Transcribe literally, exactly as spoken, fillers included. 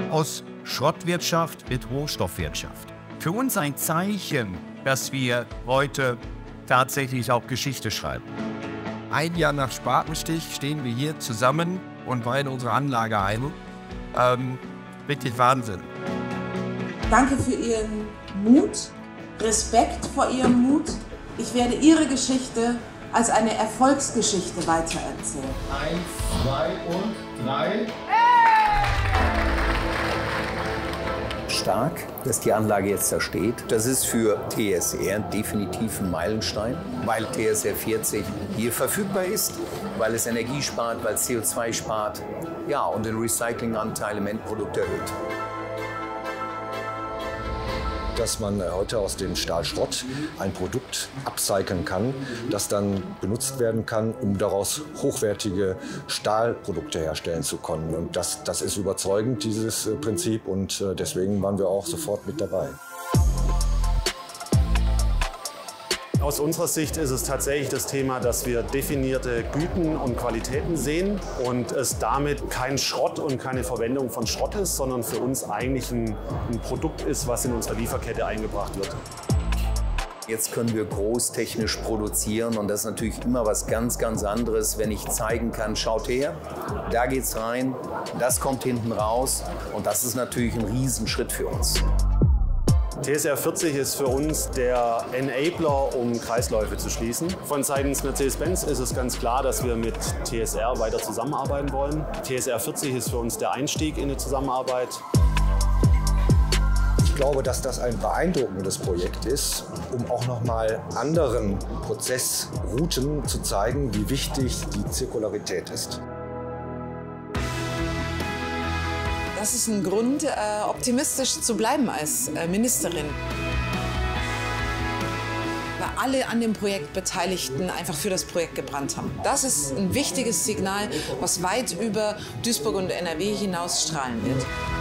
Aus Schrottwirtschaft wird Rohstoffwirtschaft. Für uns ein Zeichen, dass wir heute tatsächlich auch Geschichte schreiben. Ein Jahr nach Spatenstich stehen wir hier zusammen und weihen unsere Anlage ein. Ähm, wirklich Wahnsinn. Danke für Ihren Mut, Respekt vor Ihrem Mut. Ich werde Ihre Geschichte als eine Erfolgsgeschichte weitererzählen. Eins, zwei und drei. Stark, dass die Anlage jetzt da steht. Das ist für T S R definitiv ein Meilenstein, weil T S R vierzig hier verfügbar ist, weil es Energie spart, weil es C O zwei spart, ja, und den Recyclinganteil im Endprodukt erhöht. Dass man heute aus dem Stahlschrott ein Produkt upcyclen kann, das dann benutzt werden kann, um daraus hochwertige Stahlprodukte herstellen zu können. Und das, das ist überzeugend, dieses Prinzip, und deswegen waren wir auch sofort mit dabei. Aus unserer Sicht ist es tatsächlich das Thema, dass wir definierte Güten und Qualitäten sehen und es damit kein Schrott und keine Verwendung von Schrott ist, sondern für uns eigentlich ein, ein Produkt ist, was in unsere Lieferkette eingebracht wird. Jetzt können wir großtechnisch produzieren, und das ist natürlich immer was ganz, ganz anderes, wenn ich zeigen kann, schaut her, da geht's rein, das kommt hinten raus, und das ist natürlich ein Riesenschritt für uns. T S R vierzig ist für uns der Enabler, um Kreisläufe zu schließen. Von seitens Mercedes-Benz ist es ganz klar, dass wir mit T S R weiter zusammenarbeiten wollen. T S R vierzig ist für uns der Einstieg in eine Zusammenarbeit. Ich glaube, dass das ein beeindruckendes Projekt ist, um auch noch mal anderen Prozessrouten zu zeigen, wie wichtig die Zirkularität ist. Das ist ein Grund, äh, optimistisch zu bleiben als äh, Ministerin. Weil alle an dem Projekt Beteiligten einfach für das Projekt gebrannt haben. Das ist ein wichtiges Signal, was weit über Duisburg und N R W hinaus strahlen wird.